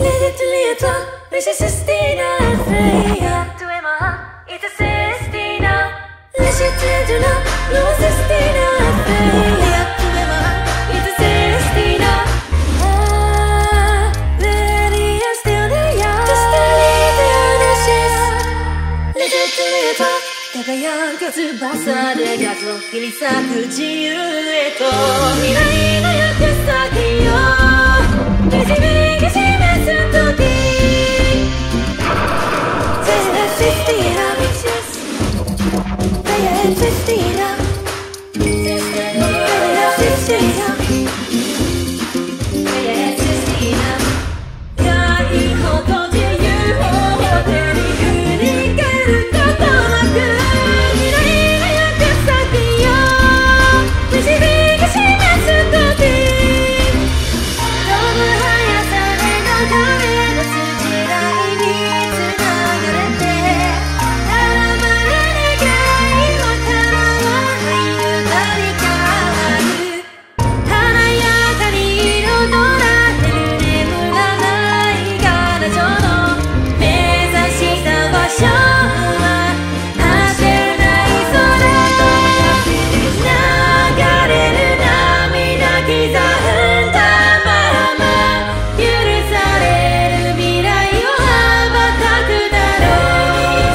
lia-tutiema, Systina, Freyja.tuema, it's a Systina. lia-tutiema, Systina, Freyja.tuema, it's a Systina. Lyttie är still there, just a little ashes. lia-tutiema, 輝かず翼で数を切り裂く自由へと未来の行く先を導き示す時 Systina, Systina, Systina, Systina. 愛ほど自由を手に振り返ることなく未来の行く先を導き示す時飛ぶ速さで流れの筋合いにつながれて絡まれ願いは叶わない歌に変わる華やかに彩られる眠らない彼女の目指した場所は果てない空流れる涙刻んだまま許される未来を羽ばたくだろう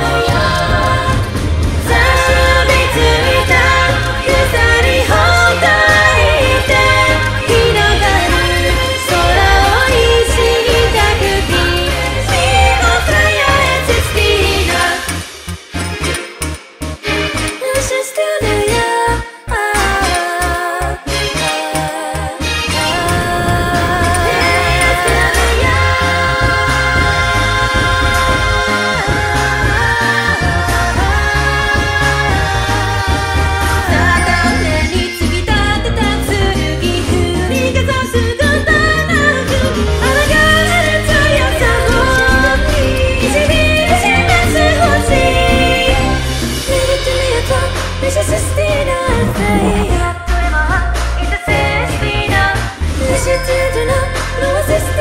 差しびついた草にほどいて広がる空を石に抱く君もFreyjaへSystina She's still there片手に突き立てた剣振りかざすことなく抗える強さを導き示す星lia-tutiema, Systina, Freyja.tuema, it's a Systina. lia-tutiema,